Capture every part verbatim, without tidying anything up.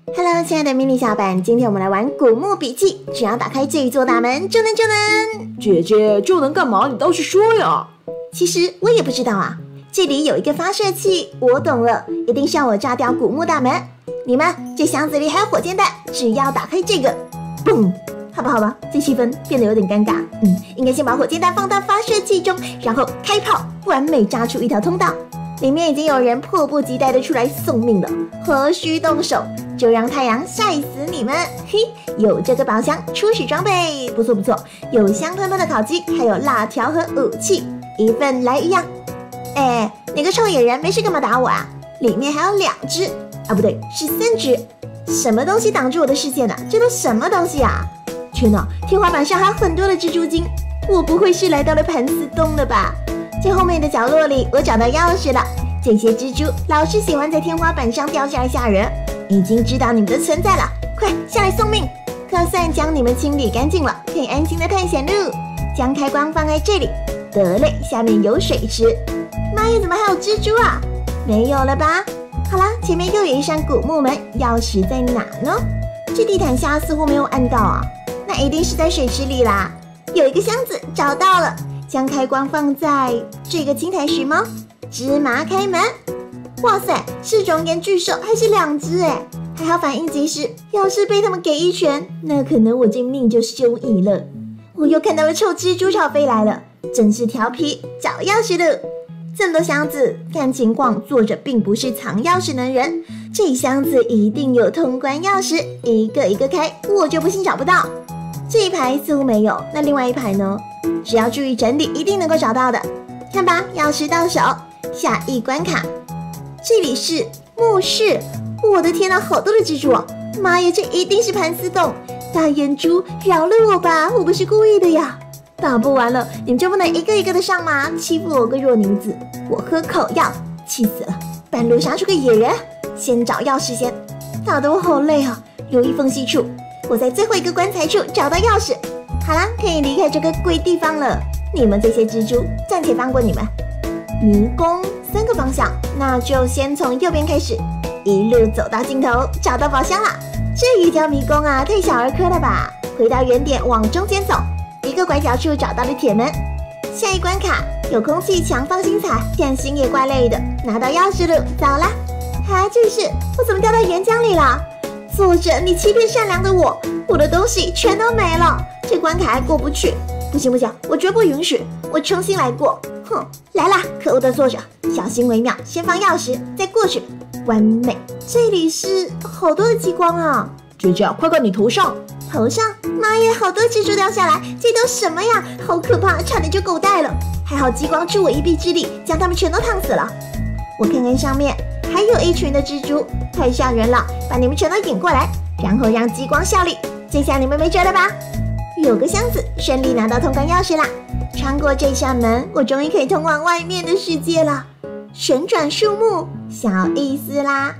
Hello， 亲爱的迷你小板，今天我们来玩古墓笔记。只要打开这一座大门，就能就能。 姐姐就能干嘛？你倒是说呀！ 其实我也不知道啊。这里有一个发射器，我懂了，一定是要我炸掉古墓大门。你们，这箱子里还有火箭弹，只要打开这个，嘣！好吧，好吧，这气氛变得有点尴尬。嗯，应该先把火箭弹放到发射器中，然后开炮，完美炸出一条通道。里面已经有人迫不及待的出来送命了，何须动手？就让太阳晒死你们！嘿，有这个宝箱，初始装备不错不错，有香喷喷的烤鸡，还有辣条和武器，一份来一样。哎，那个臭野人没事干嘛打我啊？里面还有两只啊，不对，是三只。什么东西挡住我的视线呢、啊？这都什么东西啊？天哪，天花板上还有很多的蜘蛛精，我不会是来到了盘丝洞了吧？在后面的角落里，我找到钥匙了。这些蜘蛛老是喜欢在天花板上掉下来吓人，已经知道你们的存在了，快下来送命！可算将你们清理干净了，可以安心的探险喽。将开关放在这里，得嘞，下面有水池。妈呀，怎么还有蜘蛛啊？没有了吧？好啦，前面又有一扇古墓门，钥匙在哪呢？这地毯下似乎没有按到啊，那一定是在水池里啦。有一个箱子，找到了。将开关放在这个青苔石吗？芝麻开门！哇塞，是熔岩巨兽还是两只哎？还好反应及时，要是被他们给一拳，那可能我这命就休矣了。我又看到了臭蜘蛛朝飞来了，真是调皮，找钥匙了。这么多箱子，看情况作者并不是藏钥匙能人，这一箱子一定有通关钥匙，一个一个开，我就不信找不到。这一排似乎没有，那另外一排呢？只要注意整理，一定能够找到的。看吧，钥匙到手，下一关卡。这里是墓室，我的天哪，好多的蜘蛛哦！妈呀，这一定是盘丝洞！大眼珠，饶了我吧，我不是故意的呀！打不完了，你们就不能一个一个的上吗？欺负我个弱女子，我喝口药，气死了！半路杀出个野人，先找钥匙先。打得我好累啊！留意缝隙处，我在最后一个棺材处找到钥匙。好啦，可以离开这个鬼地方了。你们这些蜘蛛，暂且放过你们。迷宫三个方向，那就先从右边开始，一路走到尽头，找到宝箱啦。这一条迷宫啊，太小儿科了吧？回到原点，往中间走，一个拐角处找到了铁门。下一关卡有空气墙放心彩，点心也怪累的，拿到钥匙了，走啦。啊，这是我怎么掉到岩浆里了？作者，你欺骗善良的我，我的东西全都没了。这关卡还过不去，不行不行，我绝不允许，我重新来过。哼，来啦，可恶的作者，小心为妙，先放钥匙，再过去，完美。这里是好多的激光啊！ 姐姐，快看你头上， 头上，妈耶，好多蜘蛛掉下来，这都什么呀？好可怕，差点就狗带了。还好激光助我一臂之力，将它们全都烫死了。我看看上面，还有一群的蜘蛛，太吓人了，把你们全都引过来，然后让激光效力，这下你们没辙了吧？有个箱子，顺利拿到通关钥匙啦！穿过这扇门，我终于可以通往外面的世界了。旋转树木，小意思啦。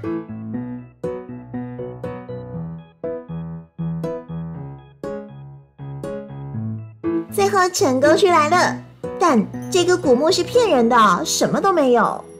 最后成功出来了，但这个古墓是骗人的，什么都没有。